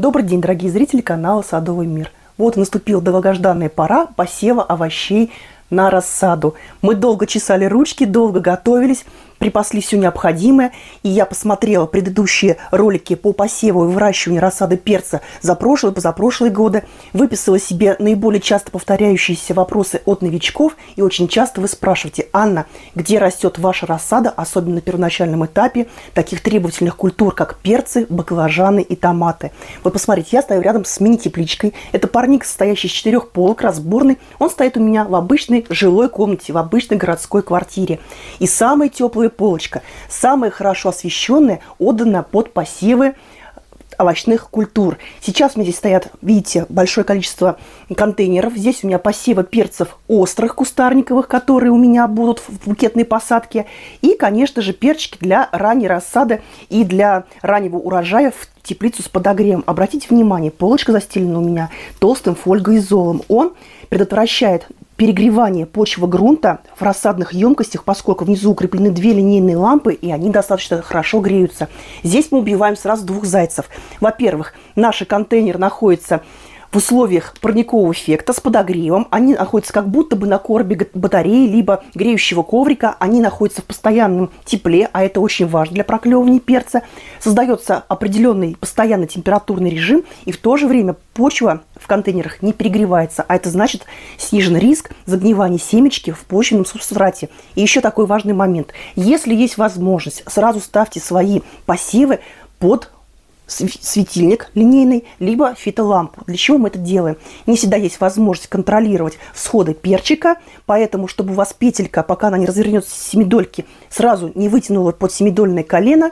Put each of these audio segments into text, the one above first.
Добрый день, дорогие зрители канала «Садовый мир». Вот наступила долгожданная пора посева овощей на рассаду. Мы долго чесали ручки, долго готовились, припасли все необходимое. И я посмотрела предыдущие ролики по посеву и выращиванию рассады перца за прошлые и позапрошлые годы. Выписала себе наиболее часто повторяющиеся вопросы от новичков. И очень часто вы спрашиваете: Анна, где растет ваша рассада, особенно на первоначальном этапе таких требовательных культур, как перцы, баклажаны и томаты. Вот посмотрите, я стою рядом с мини-тепличкой. Это парник, состоящий из 4 полок, разборный. Он стоит у меня в обычной жилой комнате, в обычной городской квартире. И самая теплая полочка, самая хорошо освещенная, отдана под посевы овощных культур. Сейчас у меня здесь стоят, видите, большое количество контейнеров. Здесь у меня посевы перцев острых кустарниковых, которые у меня будут в букетной посадке. И, конечно же, перчики для ранней рассады и для раннего урожая в теплицу с подогревом. Обратите внимание, полочка застелена у меня толстым фольгоизолом. Он предотвращает перегревание почвы грунта в рассадных емкостях, поскольку внизу укреплены 2 линейные лампы, и они достаточно хорошо греются. Здесь мы убиваем сразу 2 зайцев. Во-первых, наш контейнер находится в условиях парникового эффекта с подогревом. Они находятся как будто бы на коробе батареи, либо греющего коврика. Они находятся в постоянном тепле, а это очень важно для проклевывания перца. Создается определенный постоянный температурный режим, и в то же время почва в контейнерах не перегревается, а это значит снижен риск загнивания семечки в почвенном субстрате. И еще такой важный момент. Если есть возможность, сразу ставьте свои посевы под светильник линейный, либо фитолампу. Для чего мы это делаем? Не всегда есть возможность контролировать всходы перчика, поэтому, чтобы у вас петелька, пока она не развернется с семидольки, сразу не вытянула под семидольное колено,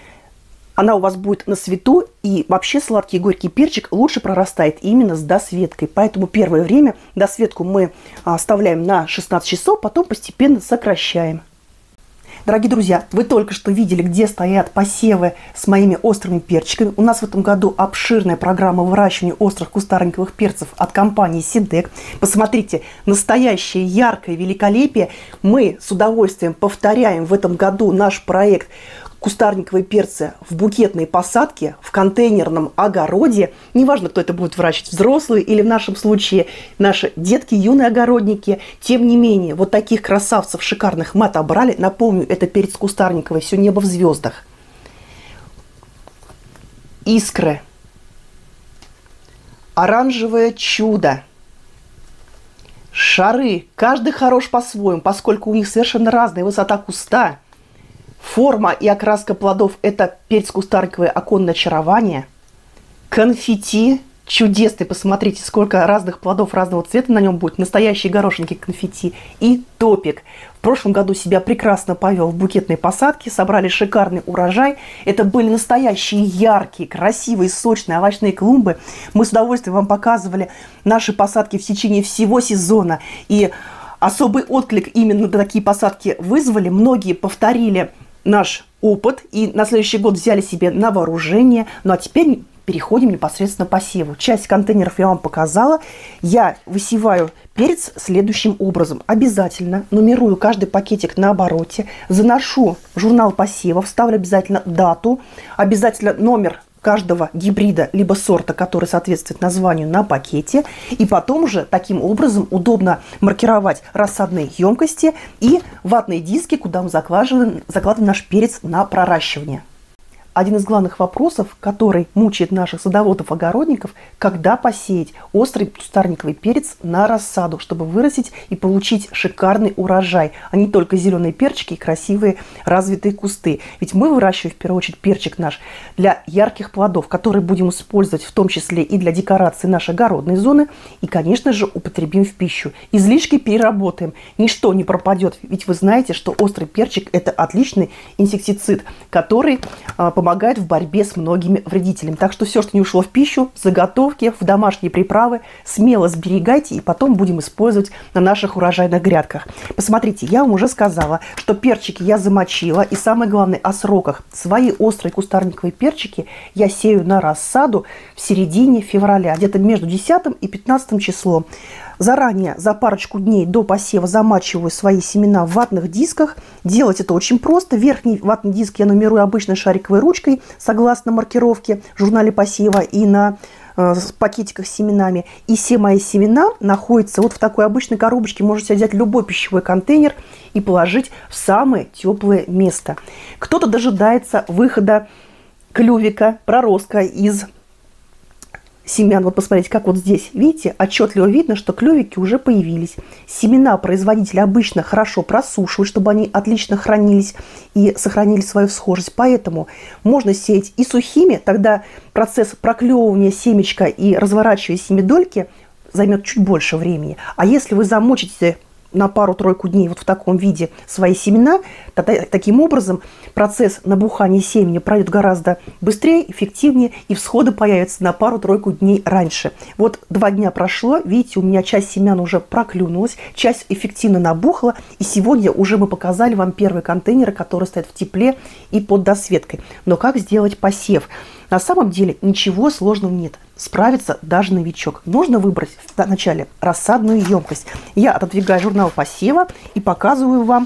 она у вас будет на свету, и вообще сладкий и горький перчик лучше прорастает именно с досветкой. Поэтому первое время досветку мы оставляем на 16 часов, потом постепенно сокращаем. Дорогие друзья, вы только что видели, где стоят посевы с моими острыми перчиками. У нас в этом году обширная программа выращивания острых кустарниковых перцев от компании Сидек. Посмотрите, настоящее яркое великолепие. Мы с удовольствием повторяем в этом году наш проект кустарниковые перцы в букетной посадке, в контейнерном огороде. Неважно, кто это будет выращивать, взрослые или в нашем случае наши детки, юные огородники. Тем не менее, вот таких красавцев шикарных мы отобрали. Напомню, это перец кустарниковый, все небо в звездах. Искры. Оранжевое чудо. Шары. Каждый хорош по-своему, поскольку у них совершенно разная высота куста. Форма и окраска плодов – это перец кустарниковый оконное очарование. Конфетти чудесный. Посмотрите, сколько разных плодов разного цвета на нем будет. Настоящие горошинки конфетти. И топик. В прошлом году себя прекрасно повел в букетной посадке. Собрали шикарный урожай. Это были настоящие яркие, красивые, сочные овощные клумбы. Мы с удовольствием вам показывали наши посадки в течение всего сезона. И особый отклик именно на такие посадки вызвали. Многие повторили наш опыт и на следующий год взяли себе на вооружение. Ну а теперь переходим непосредственно к посеву. Часть контейнеров я вам показала. Я высеваю перец следующим образом. Обязательно нумерую каждый пакетик на обороте, заношу в журнал посевов, ставлю обязательно дату, обязательно номер каждого гибрида либо сорта, который соответствует названию на пакете. И потом уже таким образом удобно маркировать рассадные емкости и ватные диски, куда мы закладываем наш перец на проращивание. Один из главных вопросов, который мучает наших садоводов-огородников, когда посеять острый кустарниковый перец на рассаду, чтобы вырастить и получить шикарный урожай, а не только зеленые перчики и красивые развитые кусты. Ведь мы выращиваем в первую очередь перчик наш для ярких плодов, которые будем использовать в том числе и для декорации нашей огородной зоны, и, конечно же, употребим в пищу. Излишки переработаем, ничто не пропадет, ведь вы знаете, что острый перчик – это отличный инсектицид, который помогает в борьбе с многими вредителями. Так что все, что не ушло в пищу, в заготовки, в домашние приправы, смело сберегайте, и потом будем использовать на наших урожайных грядках. Посмотрите, я вам уже сказала, что перчики я замочила, и самое главное, о сроках. Свои острые кустарниковые перчики я сею на рассаду в середине февраля, где-то между 10 и 15 числом. Заранее, за парочку дней до посева, замачиваю свои семена в ватных дисках. Делать это очень просто. Верхний ватный диск я нумерую обычной шариковой ручкой, согласно маркировке в журнале посева и на пакетиках с семенами. И все мои семена находятся вот в такой обычной коробочке. Можете взять любой пищевой контейнер и положить в самое теплое место. Кто-то дожидается выхода клювика, проростка из семян. Вот посмотрите, как вот здесь, видите, отчетливо видно, что клювики уже появились. Семена производители обычно хорошо просушивают, чтобы они отлично хранились и сохранили свою схожесть. Поэтому можно сеять и сухими, тогда процесс проклевывания семечка и разворачивания семидольки займет чуть больше времени. А если вы замочите на пару-тройку дней вот в таком виде свои семена, тогда таким образом процесс набухания семени пройдет гораздо быстрее, эффективнее, и всходы появятся на пару-тройку дней раньше. Вот 2 дня прошло, видите, у меня часть семян уже проклюнулась, часть эффективно набухла, и сегодня уже мы показали вам первые контейнеры, которые стоят в тепле и под досветкой. Но как сделать посев? На самом деле ничего сложного нет. Справится даже новичок. Нужно выбрать вначале рассадную емкость. Я отодвигаю журнал посева и показываю вам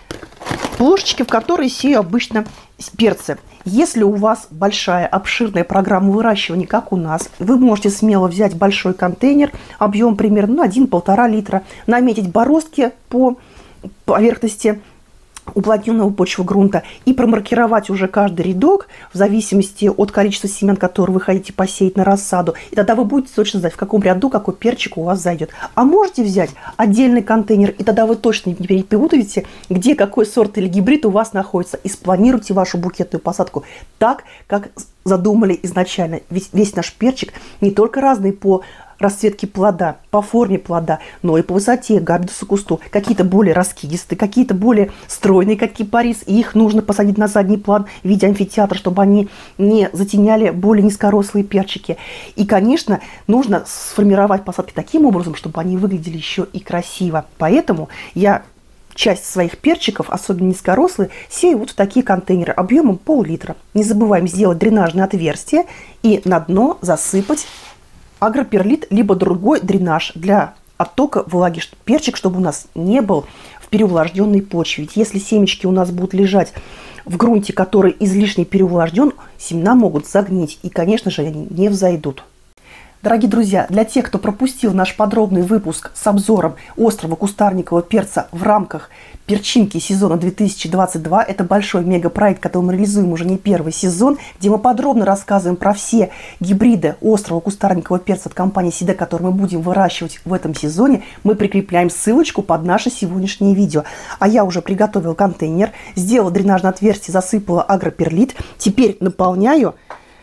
плошечки, в которые сею обычно перцы. Если у вас большая, обширная программа выращивания, как у нас, вы можете смело взять большой контейнер, объем примерно 1-1,5 литра, наметить бороздки по поверхности уплотненного почвогрунта и промаркировать уже каждый рядок в зависимости от количества семян, которые вы хотите посеять на рассаду. И тогда вы будете точно знать, в каком ряду какой перчик у вас зайдет. А можете взять отдельный контейнер, и тогда вы точно не перепутаете, где какой сорт или гибрид у вас находится. И спланируйте вашу букетную посадку так, как задумали изначально. Ведь весь наш перчик не только разный по расцветки плода, по форме плода, но и по высоте, габидусу, кусту. Какие-то более раскидистые, какие-то более стройные, как кипарис, и их нужно посадить на задний план в виде амфитеатра, чтобы они не затеняли более низкорослые перчики. И, конечно, нужно сформировать посадки таким образом, чтобы они выглядели еще и красиво. Поэтому я часть своих перчиков, особенно низкорослые, сею вот в такие контейнеры объемом пол-литра. Не забываем сделать дренажное отверстие и на дно засыпать агроперлит, либо другой дренаж для оттока влаги. Перчик, чтобы у нас не был в переувлажненной почве. Ведь если семечки у нас будут лежать в грунте, который излишне переувлажнен, семена могут загнить. И, конечно же, они не взойдут. Дорогие друзья, для тех, кто пропустил наш подробный выпуск с обзором острого кустарникового перца в рамках перчинки сезона 2022, это большой мегапроект, который мы реализуем уже не первый сезон, где мы подробно рассказываем про все гибриды острого кустарникового перца от компании Сиде, который мы будем выращивать в этом сезоне, мы прикрепляем ссылочку под наше сегодняшнее видео. А я уже приготовила контейнер, сделала дренажное отверстие, засыпала агроперлит, теперь наполняю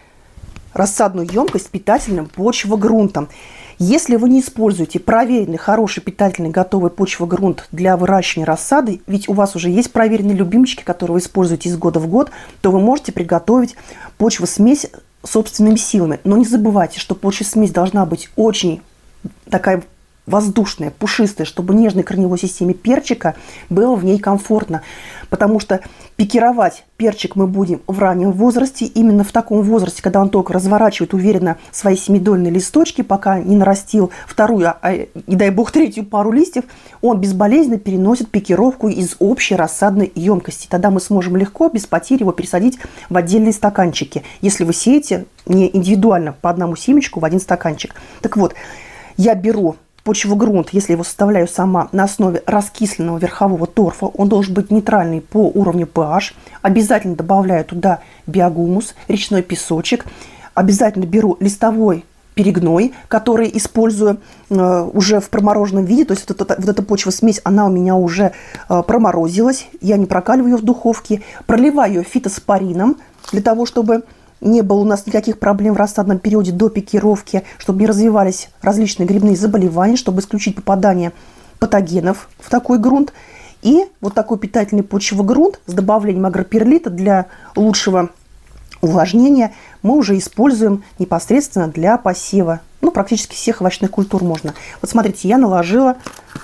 рассадную емкость питательным почвогрунтом. Если вы не используете проверенный, хороший, питательный, готовый почвогрунт для выращивания рассады, ведь у вас уже есть проверенные любимчики, которые вы используете из года в год, то вы можете приготовить почвосмесь собственными силами. Но не забывайте, что почвосмесь должна быть очень такая воздушная, пушистая, чтобы нежной корневой системе перчика было в ней комфортно. Потому что пикировать перчик мы будем в раннем возрасте, именно в таком возрасте, когда он только разворачивает уверенно свои семидольные листочки, пока не нарастил вторую, и дай бог третью пару листьев, он безболезненно переносит пикировку из общей рассадной емкости. Тогда мы сможем легко, без потерь его пересадить в отдельные стаканчики, если вы сеете не индивидуально по одному семечку в один стаканчик. Так вот, я беру почвогрунт, если его составляю сама, на основе раскисленного верхового торфа. Он должен быть нейтральный по уровню pH. Обязательно добавляю туда биогумус, речной песочек. Обязательно беру листовой перегной, который использую уже в промороженном виде. То есть вот эта почвосмесь, она у меня уже проморозилась. Я не прокаливаю ее в духовке. Проливаю ее фитоспорином для того, чтобы не было у нас никаких проблем в рассадном периоде до пикировки, чтобы не развивались различные грибные заболевания, чтобы исключить попадание патогенов в такой грунт. И вот такой питательный почвогрунт с добавлением агроперлита для лучшего увлажнения мы уже используем непосредственно для посева. Ну, практически всех овощных культур можно. Вот смотрите, я наложила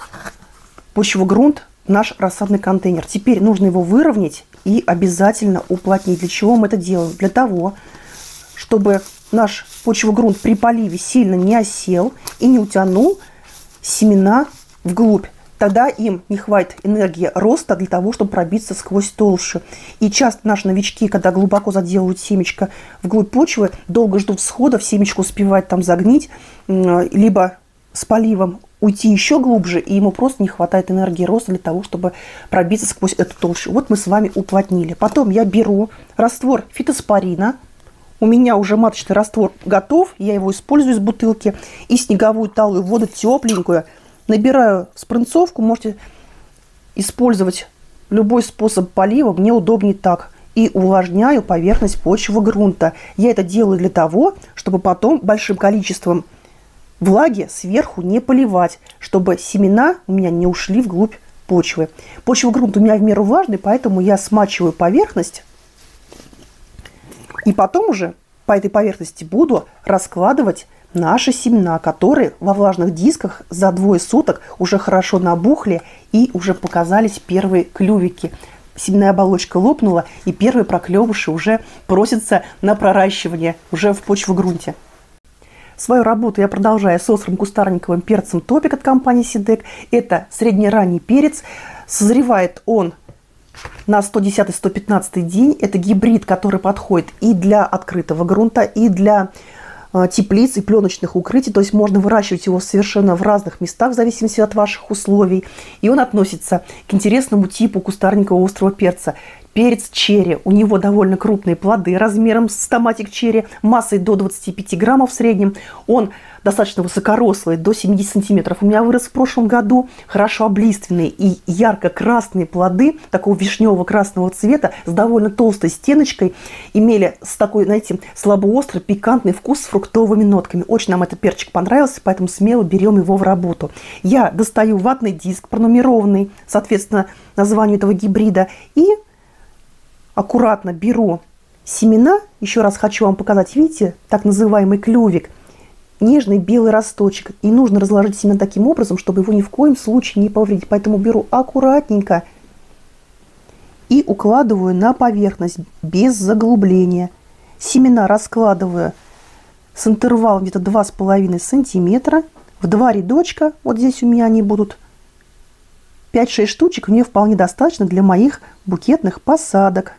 почвогрунт в наш рассадный контейнер. Теперь нужно его выровнять и обязательно уплотнить. Для чего мы это делаем? Для того, чтобы наш почвогрунт при поливе сильно не осел и не утянул семена вглубь. Тогда им не хватит энергии роста для того, чтобы пробиться сквозь толщу. И часто наши новички, когда глубоко заделывают семечко вглубь почвы, долго ждут всходов, семечко успевает там загнить, либо с поливом уйти еще глубже, и ему просто не хватает энергии роста для того, чтобы пробиться сквозь эту толщу. Вот мы с вами уплотнили. Потом я беру раствор фитоспорина. У меня уже маточный раствор готов, я его использую из бутылки. И снеговую талую воду тепленькую набираю в спринцовку. Можете использовать любой способ полива, мне удобнее так. И увлажняю поверхность почвы грунта. Я это делаю для того, чтобы потом большим количеством влаги сверху не поливать, чтобы семена у меня не ушли вглубь почвы. Почва грунта у меня в меру влажная, поэтому я смачиваю поверхность. И потом уже по этой поверхности буду раскладывать наши семена, которые во влажных дисках за 2 суток уже хорошо набухли и уже показались первые клювики. Семенная оболочка лопнула, и первые проклевыши уже просятся на проращивание уже в почвогрунте. Свою работу я продолжаю с острым кустарниковым перцем топик от компании Сидек. Это среднеранний перец. Созревает он на 110-115 день. Это гибрид, который подходит и для открытого грунта, и для теплиц и пленочных укрытий. То есть можно выращивать его совершенно в разных местах, в зависимости от ваших условий. И он относится к интересному типу кустарникового острого перца. Перец черри. У него довольно крупные плоды размером с томатик черри, массой до 25 граммов в среднем. Он достаточно высокорослый, до 70 сантиметров. У меня вырос в прошлом году. Хорошо облиственные и ярко-красные плоды такого вишневого красного цвета с довольно толстой стеночкой имели с такой, знаете, слабоострый пикантный вкус с фруктовыми нотками. Очень нам этот перчик понравился, поэтому смело берем его в работу. Я достаю ватный диск, пронумерованный, соответственно, названию этого гибрида, и аккуратно беру семена. Еще раз хочу вам показать, видите, так называемый клювик, нежный белый росточек. И нужно разложить семена таким образом, чтобы его ни в коем случае не повредить. Поэтому беру аккуратненько и укладываю на поверхность без заглубления. Семена раскладываю с интервалом где-то 2,5 сантиметра в 2 рядочка. Вот здесь у меня они будут 5-6 штучек. Мне вполне достаточно для моих букетных посадок.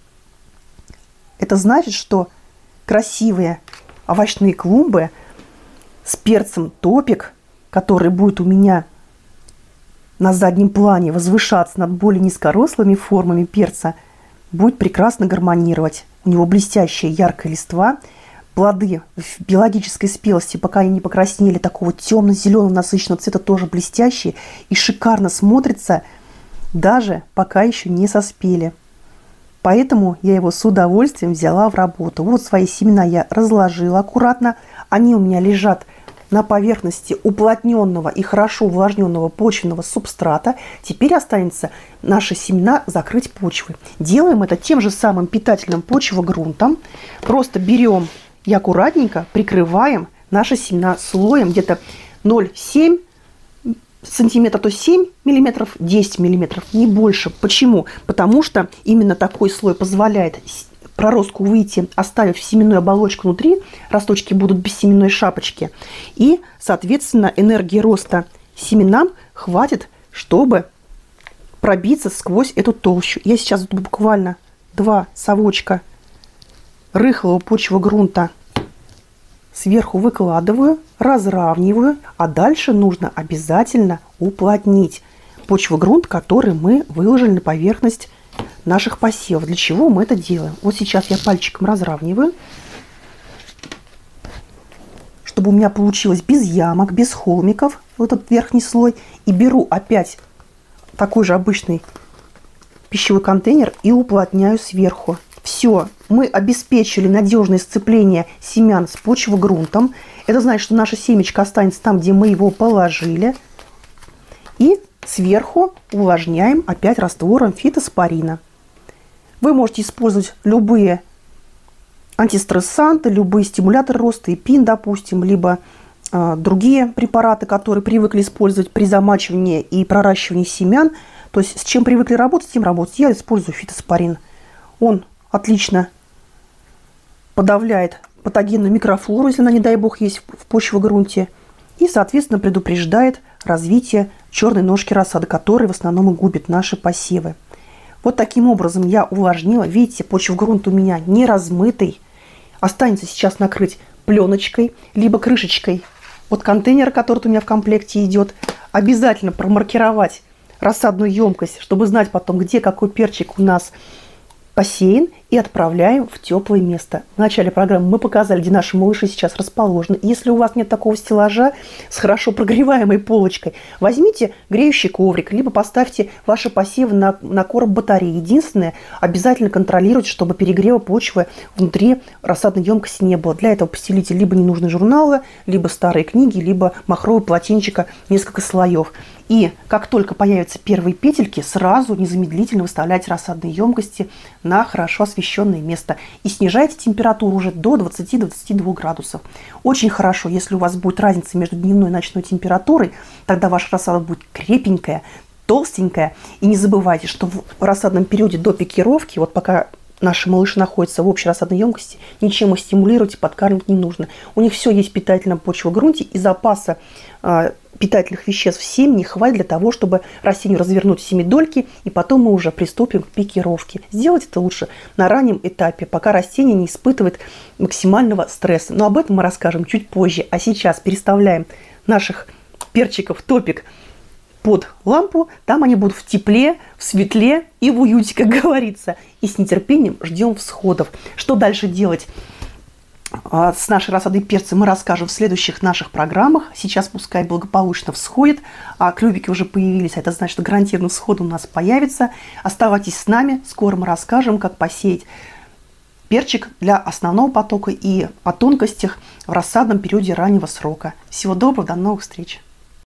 Это значит, что красивые овощные клумбы с перцем топик, который будет у меня на заднем плане возвышаться над более низкорослыми формами перца, будет прекрасно гармонировать. У него блестящая яркая листва, плоды в биологической спелости, пока они не покраснели, такого темно-зеленого насыщенного цвета, тоже блестящие и шикарно смотрятся, даже пока еще не соспели. Поэтому я его с удовольствием взяла в работу. Вот свои семена я разложила аккуратно. Они у меня лежат на поверхности уплотненного и хорошо увлажненного почвенного субстрата. Теперь останется наши семена закрыть почвой. Делаем это тем же самым питательным почвогрунтом. Просто берем и аккуратненько прикрываем наши семена слоем где-то 0,7 сантиметра, то 7 миллиметров, 10 миллиметров, не больше. Почему? Потому что именно такой слой позволяет проростку выйти, оставив семенную оболочку внутри, росточки будут без семенной шапочки. И, соответственно, энергии роста семенам хватит, чтобы пробиться сквозь эту толщу. Я сейчас буквально 2 совочка рыхлого почвогрунта сверху выкладываю, разравниваю, а дальше нужно обязательно уплотнить почвогрунт, который мы выложили на поверхность наших посевов. Для чего мы это делаем? Вот сейчас я пальчиком разравниваю, чтобы у меня получилось без ямок, без холмиков, вот этот верхний слой. И беру опять такой же обычный пищевой контейнер и уплотняю сверху. Все, мы обеспечили надежное сцепление семян с почвогрунтом. Это значит, что наше семечко останется там, где мы его положили. И сверху увлажняем опять раствором фитоспорина. Вы можете использовать любые антистрессанты, любые стимуляторы роста, и пин, допустим, либо другие препараты, которые привыкли использовать при замачивании и проращивании семян. То есть с чем привыкли работать, с тем работать. Я использую фитоспорин. Он отлично подавляет патогенную микрофлору, если она, не дай бог, есть в почвогрунте, и, соответственно, предупреждает развития черной ножки рассады, которая в основном и губит наши посевы. Вот таким образом я увлажнила. Видите, почвогрунт у меня не размытый. Останется сейчас накрыть пленочкой, либо крышечкой от контейнера, который у меня в комплекте идет. Обязательно промаркировать рассадную емкость, чтобы знать потом, где какой перчик у нас посеян, и отправляем в теплое место. В начале программы мы показали, где наши малыши сейчас расположены. Если у вас нет такого стеллажа с хорошо прогреваемой полочкой, возьмите греющий коврик, либо поставьте ваши посевы на короб батареи. Единственное, обязательно контролируйте, чтобы перегрева почвы внутри рассадной емкости не было. Для этого постелите либо ненужные журналы, либо старые книги, либо махровое полотенчико, несколько слоев. И как только появятся первые петельки, сразу незамедлительно выставляйте рассадные емкости на хорошо освещенное место. И снижайте температуру уже до 20-22 градусов. Очень хорошо, если у вас будет разница между дневной и ночной температурой, тогда ваша рассада будет крепенькая, толстенькая. И не забывайте, что в рассадном периоде до пикировки, вот пока наши малыши находятся в общей рассадной емкости, ничем их стимулировать и подкармливать не нужно. У них все есть в питательном почвогрунте, и запаса питательных веществ в семени хватит для того, чтобы растению развернуть семидольки, и потом мы уже приступим к пикировке. Сделать это лучше на раннем этапе, пока растение не испытывает максимального стресса. Но об этом мы расскажем чуть позже. А сейчас переставляем наших перчиков в топик под лампу. Там они будут в тепле, в светле и в уюте, как говорится. И с нетерпением ждем всходов. Что дальше делать с нашей рассадой перца, мы расскажем в следующих наших программах. Сейчас пускай благополучно всходит, а клювики уже появились, а это значит, что гарантированно всход у нас появится. Оставайтесь с нами, скоро мы расскажем, как посеять перчик для основного потока и о тонкостях в рассадном периоде раннего срока. Всего доброго, до новых встреч!